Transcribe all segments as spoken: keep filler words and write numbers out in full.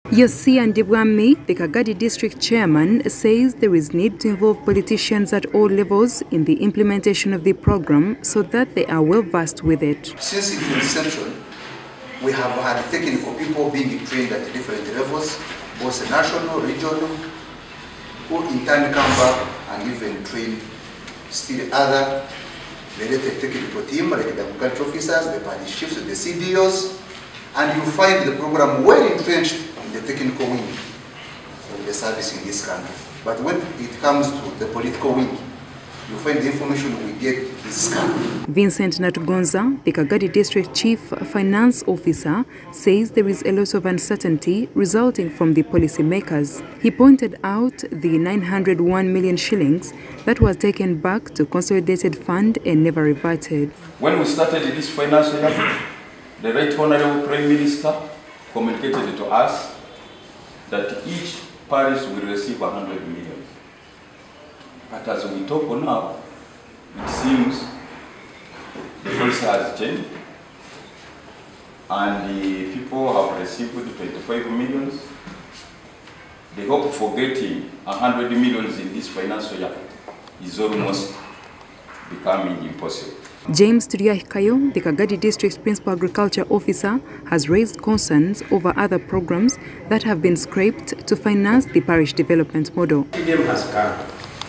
Yosia Ndibwami, the Kagadi District Chairman, says there is need to involve politicians at all levels in the implementation of the program so that they are well versed with it. Since its inception, we have had technical people being trained at different levels, both national, regional, who in turn come back and even train still other related technical team like the agriculture officers, the party chiefs, the C D Os, and you find the program well entrenched in the technical wing of the service in this country. But when it comes to the political wing, you find the information we get is scant. Vincent Natugonza, the Kagadi District Chief Finance Officer, says there is a lot of uncertainty resulting from the policymakers. He pointed out the nine hundred one million shillings that was taken back to Consolidated Fund and never reverted. When we started this financial year, the Right Honorable Prime Minister communicated to us that each parish will receive one hundred million. But as we talk now, it seems the policy has changed and the people have received twenty-five millions. The hope for getting one hundred millions in this financial year is almost becoming impossible. James Turiahikayo, the Kagadi District Principal Agriculture Officer, has raised concerns over other programs that have been scrapped to finance the parish development model. T D M has come,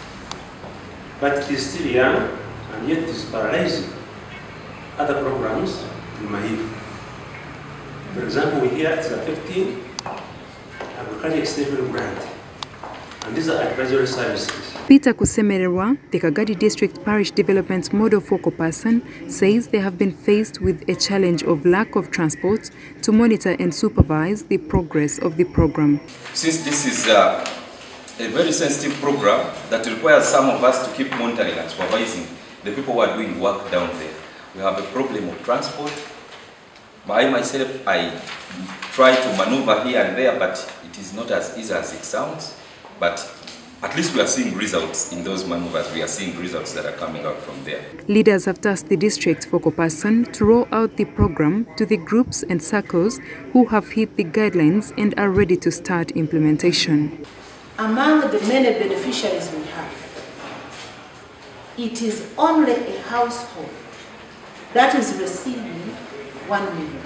but it is still young and yet it is paralyzing other programs in Mahivu. For example, we hear it's affecting agriculture extension grant, and these are advisory services. Peter Kusemererwa, the Kagadi District Parish Development Model Focal Person, says they have been faced with a challenge of lack of transport to monitor and supervise the progress of the program. Since this is uh, a very sensitive program that requires some of us to keep monitoring and supervising the people who are doing work down there, we have a problem of transport. I myself, I try to maneuver here and there, but it is not as easy as it sounds. But at least we are seeing results in those maneuvers. We are seeing results that are coming out from there. Leaders have tasked the district focal person to roll out the program to the groups and circles who have hit the guidelines and are ready to start implementation. Among the many beneficiaries we have, it is only a household that is receiving one million.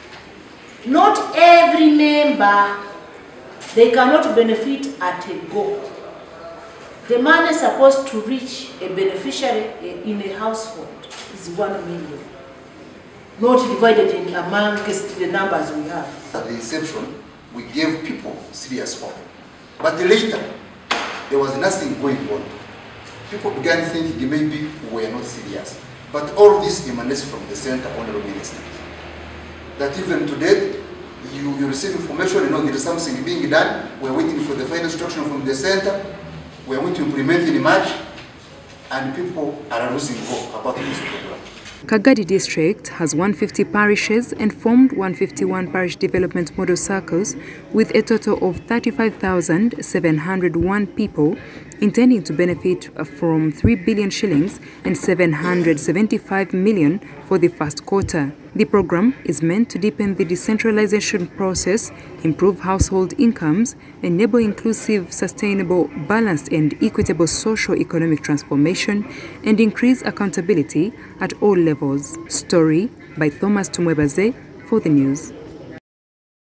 Not every member, they cannot benefit at a go. The money supposed to reach a beneficiary in a household is one million, not divided in amongst the numbers we have. At the inception, we gave people serious hope. But later, there was nothing going on. People began thinking maybe we were not serious. But all this emanates from the center, Honorable Minister. That even today, you, you receive information, you know there is something being done, we're waiting for the final instruction from the center, we're going to implement in March, and people are losing hope about this program. Kagadi District has one hundred fifty parishes and formed one hundred fifty-one parish development model circles with a total of thirty-five thousand seven hundred one people intending to benefit from three billion shillings and seven hundred seventy-five million for the first quarter. The program is meant to deepen the decentralization process, improve household incomes, enable inclusive, sustainable, balanced and equitable socio-economic transformation, and increase accountability at all levels. Story by Thomas Tumwebaze for the news.